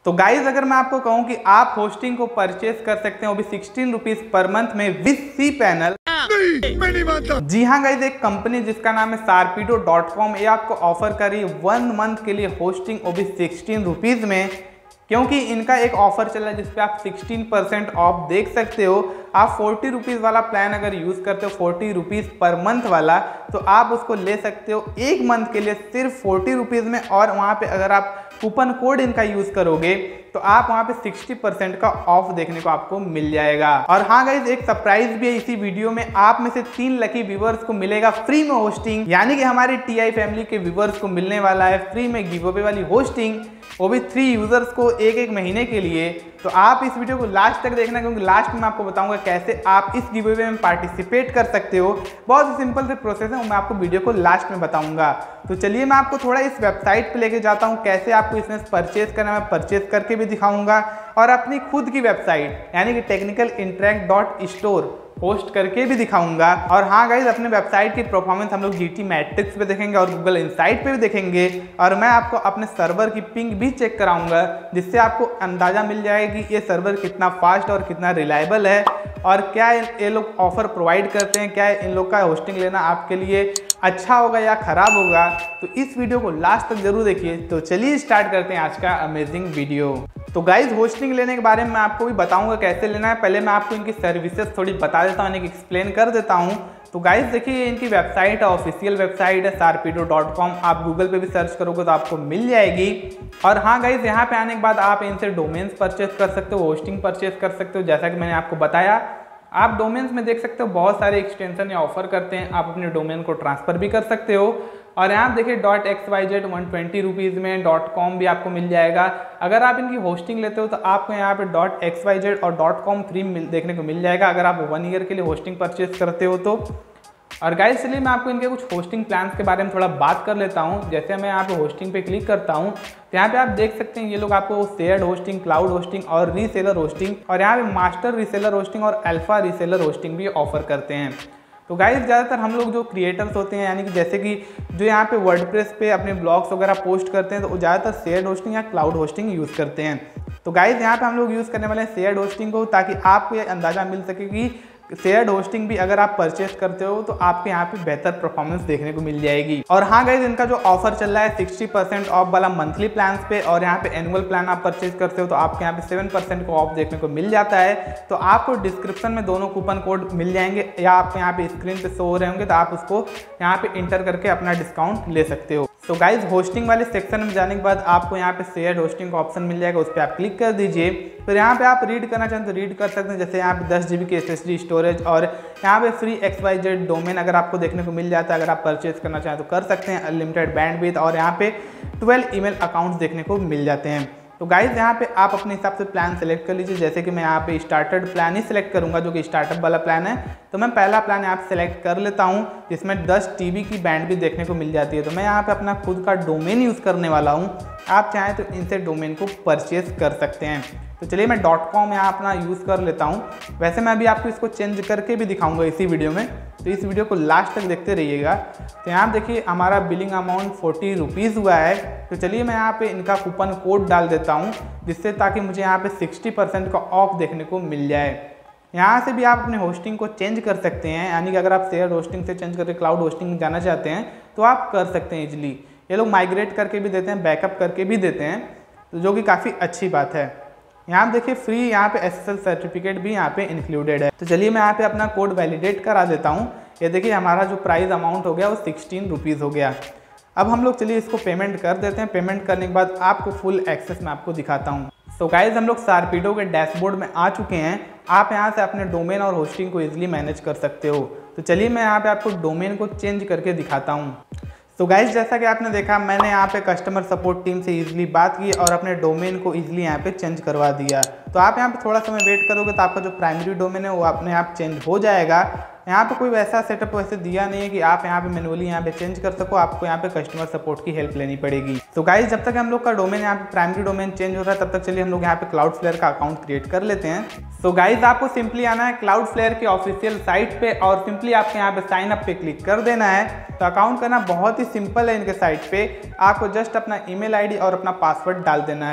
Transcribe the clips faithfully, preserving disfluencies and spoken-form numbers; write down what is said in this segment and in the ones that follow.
तो गाइज अगर मैं आपको कहूं कि आप होस्टिंग को परचेज कर सकते हैं वो भी सिक्सटीन रुपीज पर मंथ में विद सी पैनल। नहीं, मैं नहीं मानता। जी हाँ गाइज, एक कंपनी जिसका नाम है शार्पिडो डॉट कॉम ये आपको ऑफर कर रही है वन मंथ के लिए होस्टिंग वो भी सिक्सटीन रुपीज में, क्योंकि इनका एक ऑफर चल रहा है जिसपे आप सिक्सटीन परसेंट ऑफ देख सकते हो। आप फोर्टी रुपीज़ वाला प्लान अगर यूज़ करते हो फोर्टी रुपीज़ पर मंथ वाला, तो आप उसको ले सकते हो एक मंथ के लिए सिर्फ फोर्टी रुपीज़ में। और वहाँ पे अगर आप कूपन कोड इनका यूज़ करोगे तो आप वहाँ पे सिक्सटी परसेंट का ऑफ देखने को आपको मिल जाएगा। और हाँ गाइज, एक सरप्राइज भी है इसी वीडियो में, आप में से तीन लकी व्यूवर्स को मिलेगा फ्री में होस्टिंग, यानी कि हमारी टीआई फैमिली के व्यूवर्स को मिलने वाला है फ्री में गिव अवे वाली होस्टिंग, वो भी थ्री यूजर्स को एक एक महीने के लिए। तो आप इस वीडियो को लास्ट तक देखना, क्योंकि लास्ट में मैं आपको बताऊंगा कैसे आप इस गिव अवे में पार्टिसिपेट कर सकते हो। बहुत ही सिंपल से प्रोसेस है, मैं आपको वीडियो को लास्ट में बताऊंगा। तो चलिए मैं आपको थोड़ा इस वेबसाइट पे लेके जाता हूँ, कैसे आपको इसमें परचेज करना है मैं परचेज करके भी दिखाऊंगा, और अपनी खुद की वेबसाइट यानी कि Technical Interact dot store post करके भी दिखाऊंगा। और हाँ गाइज, अपने वेबसाइट की परफॉर्मेंस हम लोग जीटी मैट्रिक्स पे देखेंगे और गूगल इनसाइट पे भी देखेंगे, और मैं आपको अपने सर्वर की पिंग भी चेक कराऊंगा, जिससे आपको अंदाजा मिल जाएगा कि ये सर्वर कितना फास्ट और कितना रिलायबल है, और क्या ये लोग ऑफर प्रोवाइड करते हैं, क्या इन लोग का होस्टिंग लेना आपके लिए अच्छा होगा या खराब होगा। तो इस वीडियो को लास्ट तक जरूर देखिए। तो चलिए स्टार्ट करते हैं आज का अमेजिंग वीडियो। तो गाइज, होस्टिंग लेने के बारे में मैं आपको भी बताऊंगा कैसे लेना है। पहले मैं आपको इनकी सर्विसेज थोड़ी बता देता हूँ, इन्हें एक्सप्लेन कर देता हूँ। तो गाइज देखिए, इनकी वेबसाइट है, ऑफिशियल वेबसाइट है शार्पिडो डॉट कॉम। आप गूगल पे भी सर्च करोगे तो आपको मिल जाएगी। और हाँ गाइज, यहाँ पे आने के बाद आप इनसे डोमेन्स परचेज कर सकते हो, होस्टिंग परचेज कर सकते हो। जैसा कि मैंने आपको बताया, आप डोमेन्स में देख सकते हो बहुत सारे एक्सटेंशन या ऑफर करते हैं, आप अपने डोमेन को ट्रांसफर भी कर सकते हो। और यहाँ देखिए dot X Y Z one twenty rupees में डॉट कॉम भी आपको मिल जाएगा। अगर आप इनकी होस्टिंग लेते हो तो आपको यहाँ पे डॉट एक्स वाई जेड और डॉट कॉम फ्री देखने को मिल जाएगा, अगर आप वन ईयर के लिए होस्टिंग परचेज करते हो तो। और गाइस, चलिए मैं आपको इनके कुछ होस्टिंग प्लान्स के बारे में थोड़ा बात कर लेता हूँ। जैसे मैं यहाँ पे होस्टिंग पे क्लिक करता हूँ तो यहाँ पे आप देख सकते हैं ये लोग आपको शेयर्ड होस्टिंग, क्लाउड होस्टिंग और रीसेलर होस्टिंग, और यहाँ पे मास्टर रीसेलर होस्टिंग और अल्फा रीसेलर होस्टिंग भी ऑफर करते हैं। तो गाइस, ज़्यादातर हम लोग जो क्रिएटर्स होते हैं, यानी कि जैसे कि जो यहाँ पे वर्डप्रेस पे अपने ब्लॉग्स वगैरह पोस्ट करते हैं, तो वो ज़्यादातर शेयर्ड होस्टिंग या क्लाउड होस्टिंग यूज़ करते हैं। तो गाइस, यहाँ पे हम लोग यूज़ करने वाले हैं शेयर्ड होस्टिंग को, ताकि आपको ये अंदाज़ा मिल सके कि शेयर्ड होस्टिंग भी अगर आप परचेज करते हो तो आपके यहाँ पे बेहतर परफॉर्मेंस देखने को मिल जाएगी। और हाँ गाइज, इनका जो ऑफर चल रहा है सिक्सटी परसेंट ऑफ वाला मंथली प्लान पे, और यहाँ पे एनुअल प्लान आप परचेज करते हो तो आपके यहाँ पे सेवन परसेंट को ऑफ देखने को मिल जाता है। तो आपको डिस्क्रिप्शन में दोनों कूपन कोड मिल जाएंगे, या आपको यहाँ पे स्क्रीन पे शो हो रहे होंगे, तो आप उसको यहाँ पे इंटर करके अपना डिस्काउंट ले सकते हो। तो गाइज, होस्टिंग वाले सेक्शन में जाने के बाद आपको यहाँ पे शेयर्ड होस्टिंग का ऑप्शन मिल जाएगा, उस पर आप क्लिक कर दीजिए। फिर यहाँ पे आप रीड करना चाहें तो रीड कर सकते हैं। जैसे यहाँ पे दस जी बी की एस एस डी स्टोरेज, और यहाँ पे free X Y Z domain अगर आपको देखने को मिल जाता है, अगर आप परचेज करना चाहें तो कर सकते हैं, अनलिमिटेड बैंडविड्थ, और यहाँ पे ट्वेल्व ईमेल अकाउंट्स देखने को मिल जाते हैं। तो गाइज, यहाँ पे आप अपने हिसाब से प्लान सेलेक्ट कर लीजिए। जैसे कि मैं यहाँ पे स्टार्टेड प्लान ही सिलेक्ट करूँगा, जो कि स्टार्टअप वाला प्लान है। तो मैं पहला प्लान यहाँ पे सेलेक्ट कर लेता हूँ, जिसमें दस टी बी की बैंड भी देखने को मिल जाती है। तो मैं यहाँ पे अपना खुद का डोमेन यूज़ करने वाला हूँ, आप चाहें तो इनसे डोमेन को परचेज कर सकते हैं। तो चलिए मैं डॉट कॉम यहाँ अपना यूज़ कर लेता हूँ। वैसे मैं अभी आपको इसको चेंज करके भी दिखाऊंगा इसी वीडियो में, तो इस वीडियो को लास्ट तक देखते रहिएगा। तो यहाँ देखिए हमारा बिलिंग अमाउंट फोर्टी रुपीज़ हुआ है। तो चलिए मैं यहाँ पे इनका कूपन कोड डाल देता हूँ, जिससे ताकि मुझे यहाँ पे सिक्सटी परसेंट का ऑफ देखने को मिल जाए। यहाँ से भी आप अपने होस्टिंग को चेंज कर सकते हैं, यानी कि अगर आप शेयर होस्टिंग से चेंज करके क्लाउड होस्टिंग जाना चाहते हैं तो आप कर सकते हैं इजीली। ये लोग माइग्रेट करके भी देते हैं, बैकअप करके भी देते हैं, तो जो कि काफ़ी अच्छी बात है। यहाँ देखिए फ्री यहाँ पे एस एस एल सर्टिफिकेट भी यहाँ पे इंक्लूडेड है। तो चलिए मैं यहाँ पे अपना कोड वैलिडेट करा देता हूँ। ये देखिए हमारा जो प्राइस अमाउंट हो गया वो सिक्सटीन रुपीज़ हो गया। अब हम लोग चलिए इसको पेमेंट कर देते हैं। पेमेंट करने के बाद आपको फुल एक्सेस मैं आपको दिखाता हूँ। तो गाइज, हम लोग शार्पिडो के डैशबोर्ड में आ चुके हैं। आप यहाँ से अपने डोमेन और होस्टिंग को ईजिली मैनेज कर सकते हो। तो चलिए मैं यहाँ पे आपको डोमेन को चेंज करके दिखाता हूँ। तो गाइज, जैसा कि आपने देखा, मैंने यहाँ पे कस्टमर सपोर्ट टीम से इजीली बात की और अपने डोमेन को इजीली यहाँ पे चेंज करवा दिया। तो आप यहाँ पे थोड़ा समय वेट करोगे तो आपका जो प्राइमरी डोमेन है वो अपने आप चेंज हो जाएगा। यहाँ पे कोई वैसा सेटअप वैसे दिया नहीं है कि आप यहाँ पे मैनुअली यहाँ पे चेंज कर सको, आपको यहाँ पे कस्टमर सपोर्ट की हेल्प लेनी पड़ेगी। तो गाइज, जब तक हम लोग का डोमेन यहाँ पे प्राइमरी डोमेन चेंज हो रहा है, तब तक चलिए हम लोग यहाँ पे क्लाउडफ्लेयर का अकाउंट क्रिएट कर लेते हैं। तो गाइज, आपको सिंपली आना है क्लाउडफ्लेयर की ऑफिशियल साइट पे, और सिंपली आपको यहाँ पे साइन अप पे क्लिक कर देना है। तो अकाउंट करना बहुत ही सिंपल है इनके साइट पे। आपको जस्ट अपना ईमेल आईडी और अपना पासवर्ड डाल देना है।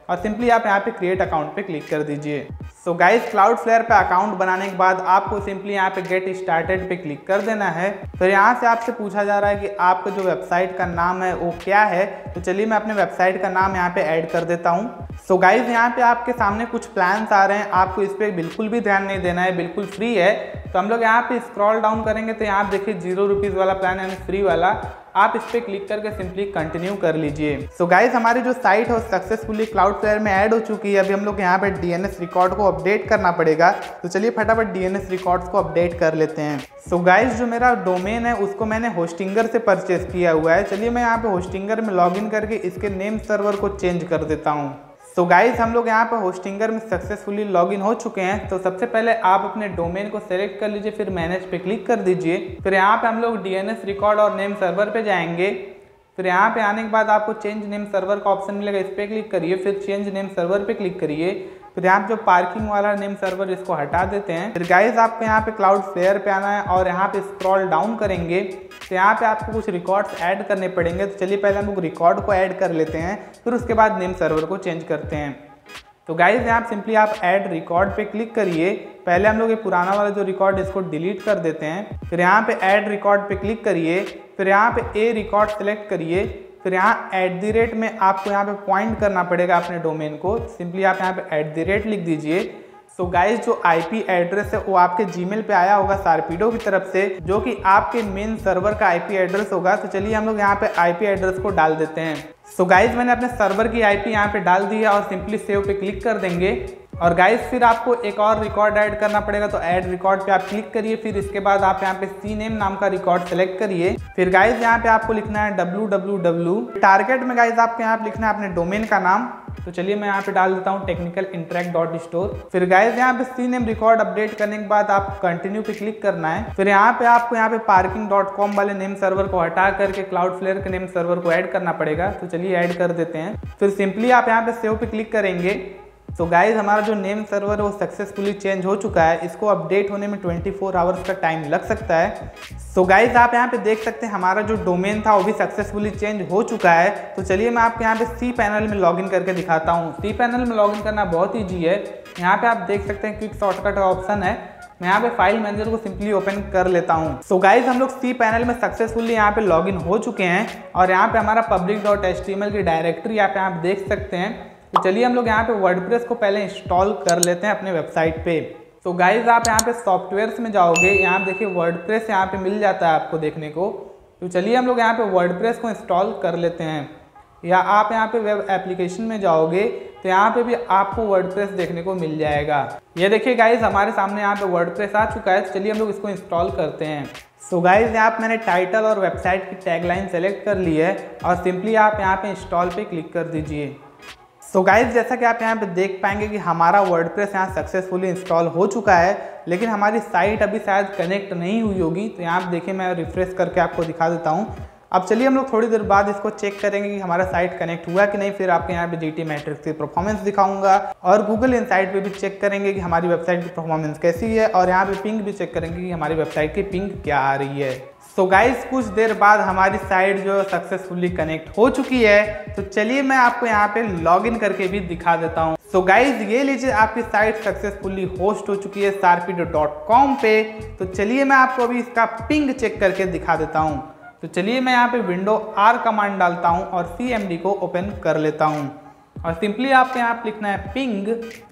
और सिंपली आप यहाँ पे क्रिएट अकाउंट पे क्लिक कर दीजिए। सो गाइस क्लाउडफ्लेयर पे अकाउंट बनाने के बाद आपको सिंपली यहाँ पे गेट स्टार्टेड पे क्लिक कर देना है। फिर यहाँ से आपसे पूछा जा रहा है कि आपका जो वेबसाइट का नाम है वो क्या है। तो चलिए मैं अपने वेबसाइट का नाम यहाँ पे ऐड कर देता हूँ। सो गाइज यहाँ पे आपके सामने कुछ प्लान्स आ रहे हैं, आपको इस पर बिल्कुल भी ध्यान नहीं देना है, बिल्कुल फ्री है। तो हम लोग यहाँ पे स्क्रॉल डाउन करेंगे तो यहाँ देखिए जीरो रुपीज़ वाला प्लान यानी फ्री वाला, आप इस पर क्लिक करके सिंपली कंटिन्यू कर लीजिए। सो गाइज हमारी जो साइट है सक्सेसफुली क्लाउडफ्लेयर में ऐड हो चुकी है। अभी हम लोग यहाँ पे डीएनएस रिकॉर्ड को अपडेट करना पड़ेगा, तो चलिए फटाफट डीएनएस रिकॉर्ड्स को अपडेट कर लेते हैं। सो गाइज जो मेरा डोमेन है उसको मैंने होस्टिंगर से परचेस किया हुआ है। चलिए मैं यहाँ पे होस्टिंगर में लॉगिन करके इसके नेम सर्वर को चेंज कर देता हूँ। सो गाइज हम लोग यहाँ पर होस्टिंगर में सक्सेसफुली लॉगिन हो चुके हैं। तो सबसे पहले आप अपने डोमेन को सेलेक्ट कर लीजिए, फिर मैनेज पे क्लिक कर दीजिए। फिर यहाँ पे हम लोग डीएनएस रिकॉर्ड और नेम सर्वर पे जाएंगे। फिर यहाँ पे आने के बाद आपको चेंज नेम सर्वर का ऑप्शन मिलेगा, इस पर क्लिक करिए। फिर चेंज नेम सर्वर पे क्लिक करिए। फिर यहाँ पे जो पार्किंग वाला नेम सर्वर इसको हटा देते हैं। फिर गाइज आपको यहाँ पे क्लाउडफ्लेयर पे आना है और यहाँ पे स्क्रॉल डाउन करेंगे तो यहाँ पे आपको कुछ रिकॉर्ड्स ऐड करने पड़ेंगे। तो चलिए पहले हम लोग रिकॉर्ड को ऐड कर लेते हैं, फिर उसके बाद नेम सर्वर को चेंज करते हैं। तो गाइज यहाँ सिंपली आप ऐड रिकॉर्ड पे क्लिक करिए। पहले हम लोग ये पुराना वाला जो रिकॉर्ड इसको डिलीट कर देते हैं। फिर यहाँ पे ऐड रिकॉर्ड पे क्लिक करिए। फिर यहाँ पे ए रिकॉर्ड सेलेक्ट करिए। फिर यहाँ एट द रेट में आपको यहाँ पे पॉइंट करना पड़ेगा अपने डोमेन को। सिंपली आप यहाँ पे एट द रेट लिख दीजिए। सो गाइज जो आईपी एड्रेस है वो आपके जीमेल पे आया होगा शार्पीडो की तरफ से, जो कि आपके मेन सर्वर का आईपी एड्रेस होगा। तो चलिए हम लोग यहाँ पे आईपी एड्रेस को डाल देते हैं। सो गाइज मैंने अपने सर्वर की आईपी यहाँ पे डाल दी है और सिंपली सेव पे क्लिक कर देंगे। और गाइज फिर आपको एक और रिकॉर्ड ऐड करना पड़ेगा, तो ऐड रिकॉर्ड पे आप क्लिक करिए। फिर इसके बाद आप यहाँ पे सी नेम नाम का रिकॉर्ड सेलेक्ट करिए। फिर गाइज यहाँ पे आपको लिखना है डब्ल्यू डब्ल्यू डब्ल्यू। टारगेट में गाइज आपको यहाँ पे लिखना है अपने डोमेन का नाम। तो चलिए मैं यहाँ पे डाल देता हूँ टेक्निकल इंटरेक्ट डॉट स्टोर। फिर गाइज यहाँ पे सी नेम रिकॉर्ड अपडेट करने के बाद आप कंटिन्यू पे क्लिक करना है। फिर यहाँ पे आपको यहाँ पे पार्किंग डॉट कॉम वाले नेम सर्वर को हटा करके क्लाउडफ्लेयर के नेम सर्वर को ऐड करना पड़ेगा। तो चलिए ऐड कर देते हैं। फिर सिंपली आप यहाँ पे सेव पे क्लिक करेंगे। तो गाइज हमारा जो नेम सर्वर है वो सक्सेसफुली चेंज हो चुका है। इसको अपडेट होने में ट्वेंटी फोर आवर्स का टाइम लग सकता है। सो गाइज आप यहाँ पे देख सकते हैं हमारा जो डोमेन था वो भी सक्सेसफुली चेंज हो चुका है। तो चलिए मैं आपको यहाँ पे सी पैनल में लॉगिन करके दिखाता हूँ। सी पैनल में लॉगिन करना बहुत ईजी है। यहाँ पे आप देख सकते हैं क्विक शॉर्टकट का ऑप्शन है। मैं यहाँ पे फाइल मैनेजर को सिंपली ओपन कर लेता हूँ। सो गाइज हम लोग सी पैनल में सक्सेसफुली यहाँ पे लॉगिन हो चुके हैं और यहाँ पे हमारा public dot H T M L की डायरेक्टरी यहाँ पे आप देख सकते हैं। तो चलिए हम लोग यहाँ पे वर्डप्रेस को पहले इंस्टॉल कर लेते हैं अपने वेबसाइट पे। तो गाइज आप यहाँ पे सॉफ्टवेयर्स में जाओगे, यहाँ देखिए वर्डप्रेस यहाँ पे मिल जाता है आपको देखने को। तो चलिए हम लोग यहाँ पे वर्डप्रेस को इंस्टॉल कर लेते हैं। या आप यहाँ पे वेब एप्लीकेशन में जाओगे तो यहाँ पे भी आपको वर्डप्रेस देखने को मिल जाएगा। ये देखिए गाइज हमारे सामने यहाँ पे वर्डप्रेस आ चुका है। तो चलिए हम लोग इसको इंस्टॉल करते हैं। सो गाइज यहाँ पे मैंने टाइटल और वेबसाइट की टैगलाइन सेलेक्ट कर ली है और सिंपली आप यहाँ पे इंस्टॉल पे क्लिक कर दीजिए। सो गाइज जैसा कि आप यहाँ पे देख पाएंगे कि हमारा वर्डप्रेस यहाँ सक्सेसफुली इंस्टॉल हो चुका है, लेकिन हमारी साइट अभी शायद कनेक्ट नहीं हुई होगी। तो यहाँ पे देखिए मैं रिफ्रेश करके आपको दिखा देता हूँ। अब चलिए हम लोग थोड़ी देर बाद इसको चेक करेंगे कि हमारा साइट कनेक्ट हुआ कि नहीं। फिर आपके यहाँ पे जीटी मैट्रिक्स की परफॉर्मेंस दिखाऊंगा और गूगल इनसाइट पे भी चेक करेंगे कि हमारी वेबसाइट की परफॉर्मेंस कैसी है और यहाँ पे पिंग भी चेक करेंगे कि हमारी वेबसाइट की पिंग क्या आ रही है। सो गाइज कुछ देर बाद हमारी साइट जो सक्सेसफुली कनेक्ट हो चुकी है। तो चलिए मैं आपको यहाँ पे लॉगिन करके भी दिखा देता हूँ। सो गाइज ये लीजिए आपकी साइट सक्सेसफुली होस्ट हो चुकी है शार्पीडो डॉट कॉम पे। तो चलिए मैं आपको अभी इसका पिंग चेक करके दिखा देता हूँ। तो चलिए मैं यहाँ पे विंडो आर कमांड डालता हूँ और सी एम डी को ओपन कर लेता हूँ और सिंपली आपको यहाँ पे लिखना है पिंग,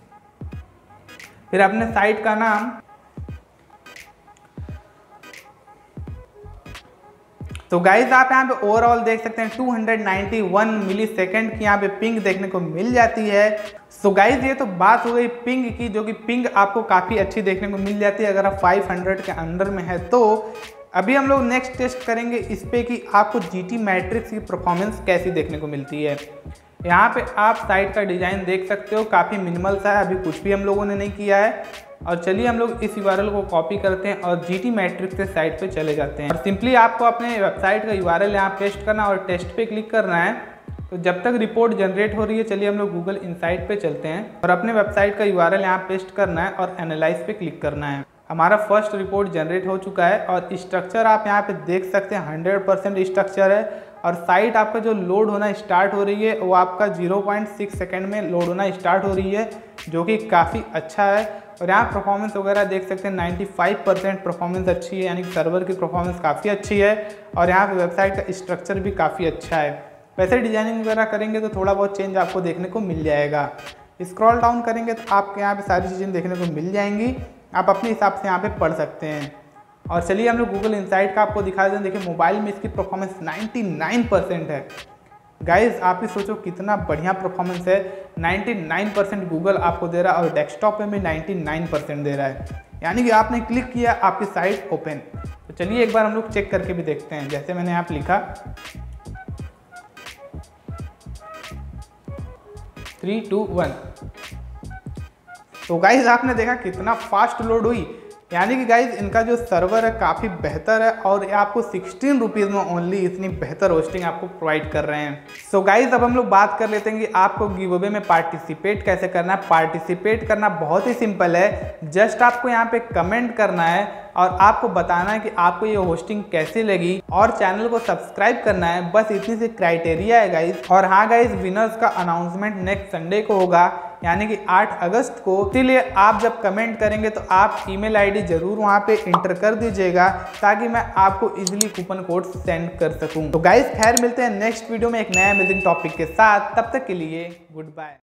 फिर अपने साइट का नाम। तो गाइज आप यहाँ पे ओवरऑल देख सकते हैं two hundred ninety one millisecond की यहाँ पे पिंग देखने को मिल जाती है। सो गाइज ये तो बात हो गई पिंग की, जो कि पिंग आपको काफ़ी अच्छी देखने को मिल जाती है अगर आप फाइव हंड्रेड के अंदर में है। तो अभी हम लोग नेक्स्ट टेस्ट करेंगे इस पे कि आपको जीटी मैट्रिक्स की परफॉर्मेंस कैसी देखने को मिलती है। यहाँ पे आप साइट का डिज़ाइन देख सकते हो, काफ़ी मिनिमल सा है, अभी कुछ भी हम लोगों ने नहीं किया है। और चलिए हम लोग इस यूआरएल को कॉपी करते हैं और जीटी मैट्रिक्स के साइट पे चले जाते हैं और सिंपली आपको अपने वेबसाइट का यूआरएल यहाँ पेस्ट करना और टेस्ट पे क्लिक करना है। तो जब तक रिपोर्ट जनरेट हो रही है चलिए हम लोग गूगल इनसाइट पे चलते हैं और अपने वेबसाइट का यूआरएल यहाँ पेस्ट करना है और एनालाइज पे क्लिक करना है। हमारा फर्स्ट रिपोर्ट जनरेट हो चुका है और स्ट्रक्चर आप यहाँ पे देख सकते हैं हंड्रेड परसेंट स्ट्रक्चर है और साइट आपका जो लोड होना स्टार्ट हो रही है वो आपका ज़ीरो पॉइंट सिक्स सेकंड में लोड होना स्टार्ट हो रही है, जो कि काफ़ी अच्छा है। और यहाँ परफॉर्मेंस वगैरह देख सकते हैं पचानवे परसेंट परफॉर्मेंस अच्छी है, यानी कि सर्वर की परफॉर्मेंस काफ़ी अच्छी है। और यहाँ पे वेबसाइट का स्ट्रक्चर भी काफ़ी अच्छा है। वैसे डिजाइनिंग वगैरह करेंगे तो थोड़ा बहुत चेंज आपको देखने को मिल जाएगा। स्क्रॉल डाउन करेंगे तो आपके यहाँ पे सारी चीज़ें देखने को मिल जाएंगी, आप अपने हिसाब से यहाँ पे पढ़ सकते हैं। और चलिए हम लोग गूगल इनसाइट का आपको दिखा दें। देखिए मोबाइल में इसकी परफॉर्मेंस निन्यानवे परसेंट है। गाइज आप ही सोचो कितना बढ़िया परफॉर्मेंस है, निन्यानवे परसेंट गूगल आपको दे रहा है और डेस्कटॉप पे भी निन्यानवे परसेंट दे रहा है, यानी कि आपने क्लिक किया आपकी साइट ओपन। तो चलिए एक बार हम लोग चेक करके भी देखते हैं। जैसे मैंने यहाँ लिखा थ्री टू वन, तो गाइज आपने देखा कितना फास्ट लोड हुई, यानी कि गाइज इनका जो सर्वर है काफ़ी बेहतर है और ये आपको सिक्सटीन रुपीज़ में ओनली इतनी बेहतर होस्टिंग आपको प्रोवाइड कर रहे हैं। सो so गाइज अब हम लोग बात कर लेते हैं कि आपको गिव अवे में पार्टिसिपेट कैसे करना है। पार्टिसिपेट करना बहुत ही सिंपल है, जस्ट आपको यहाँ पे कमेंट करना है और आपको बताना है कि आपको ये होस्टिंग कैसी लगी और चैनल को सब्सक्राइब करना है। बस इतनी सी क्राइटेरिया है गाइज। और हाँ गाइज, विनर्स का अनाउंसमेंट नेक्स्ट संडे को होगा, यानी कि आठ अगस्त को। इसीलिए आप जब कमेंट करेंगे तो आप ईमेल आईडी जरूर वहाँ पे इंटर कर दीजिएगा ताकि मैं आपको इजीली कूपन कोड सेंड कर सकूं। तो गाइज खैर मिलते हैं नेक्स्ट वीडियो में एक नया अमेजिंग टॉपिक के साथ, तब तक के लिए गुड बाय।